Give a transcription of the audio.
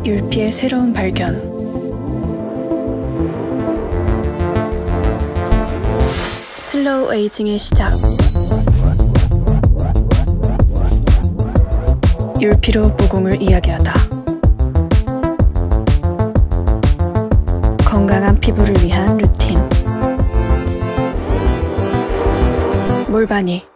율피의 새로운 발견. 슬로우 에이징의 시작. 율피로 모공을 이야기하다. 건강한 피부를 위한 루틴. 몰바니